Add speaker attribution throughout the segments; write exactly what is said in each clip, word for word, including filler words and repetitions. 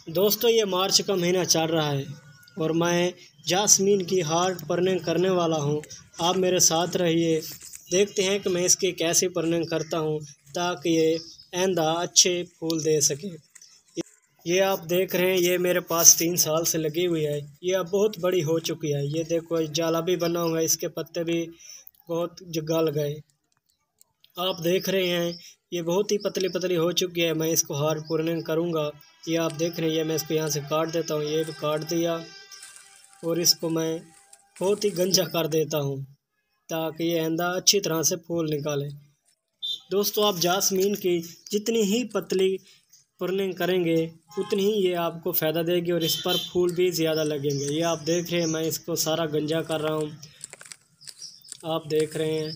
Speaker 1: दोस्तों ये मार्च का महीना चल रहा है और मैं जास्मीन की हार्ड पर्निंग करने वाला हूँ। आप मेरे साथ रहिए, देखते हैं कि मैं इसकी कैसे पर्निंग करता हूँ ताकि ये आइंदा अच्छे फूल दे सके। ये आप देख रहे हैं, ये मेरे पास तीन साल से लगी हुई है। ये अब बहुत बड़ी हो चुकी है। ये देखो जाला भी बना हुआ है, इसके पत्ते भी बहुत गल गए। आप देख रहे हैं ये बहुत ही पतली पतली हो चुकी है। मैं इसको हार्ड पर्निंग करूँगा। ये आप देख रहे हैं, ये मैं इसको यहाँ से काट देता हूँ। ये भी काट दिया और इसको मैं बहुत ही गंजा कर देता हूँ ताकि ये आइंदा अच्छी तरह से फूल निकाले। दोस्तों आप जास्मीन की जितनी ही पतली पर्निंग करेंगे उतनी ही ये आपको फ़ायदा देगी और इस पर फूल भी ज़्यादा लगेंगे। ये आप देख रहे हैं, मैं इसको सारा गंजा कर रहा हूँ। आप देख रहे हैं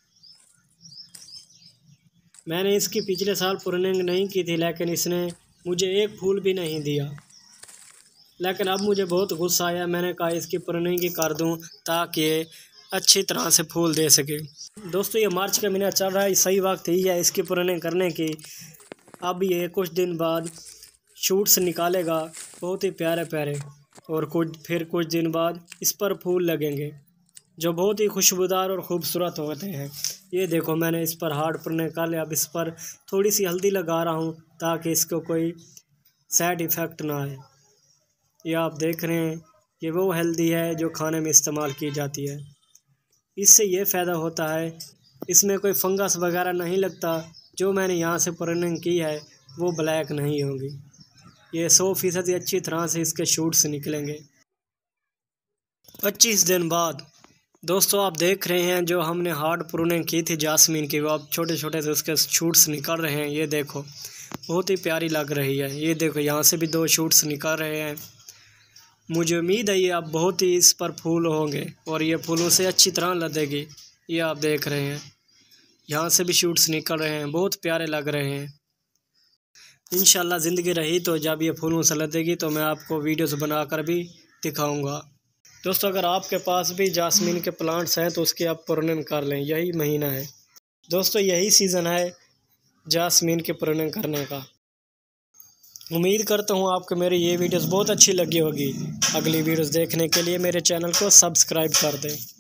Speaker 1: मैंने इसकी पिछले साल पर्निंग नहीं की थी, लेकिन इसने मुझे एक फूल भी नहीं दिया। लेकिन अब मुझे बहुत गुस्सा आया, मैंने कहा इसकी पर्निंग ही कर दूं ताकि ये अच्छी तरह से फूल दे सके। दोस्तों ये मार्च का महीना चल रहा है, सही वक्त ही है इसकी पर्निंग करने की। अब ये कुछ दिन बाद शूट्स निकालेगा बहुत ही प्यारे प्यारे, और कुछ फिर कुछ दिन बाद इस पर फूल लगेंगे जो बहुत ही खुशबूदार और ख़ूबसूरत होते हैं। ये देखो मैंने इस पर हार्ड पर्निंग कर लिया। अब इस पर थोड़ी सी हल्दी लगा रहा हूँ ताकि इसको कोई साइड इफ़ेक्ट ना आए। ये आप देख रहे हैं, ये वो हल्दी है जो खाने में इस्तेमाल की जाती है। इससे ये फ़ायदा होता है, इसमें कोई फंगस वगैरह नहीं लगता। जो मैंने यहाँ से पर्निंग की है वो ब्लैक नहीं होगी। ये सौ फीसदी अच्छी तरह से इसके शूट्स निकलेंगे। पच्चीस दिन बाद दोस्तों आप देख रहे हैं, जो हमने हार्ड पर्निंग की थी जास्मीन की, वो अब छोटे छोटे से उसके शूट्स निकल रहे हैं। ये देखो बहुत ही प्यारी लग रही है। ये देखो यहाँ से भी दो शूट्स निकल रहे हैं। मुझे उम्मीद है ये अब बहुत ही इस पर फूल होंगे और ये फूलों से अच्छी तरह लदेगी। ये आप देख रहे हैं, यहाँ से भी शूट्स निकल रहे हैं, बहुत प्यारे लग रहे हैं। इंशाल्लाह ज़िंदगी रही तो जब ये फूलों से लदेगी तो मैं आपको वीडियोस बनाकर भी दिखाऊंगा। दोस्तों अगर आपके पास भी जास्मीन के प्लांट्स हैं तो उसकी आप पर्निंग कर लें, यही महीना है दोस्तों, यही सीज़न है जास्मीन के पर्निंग करने का। उम्मीद करता हूँ आपको मेरी ये वीडियोस बहुत अच्छी लगी होगी। अगली वीडियोस देखने के लिए मेरे चैनल को सब्सक्राइब कर दें।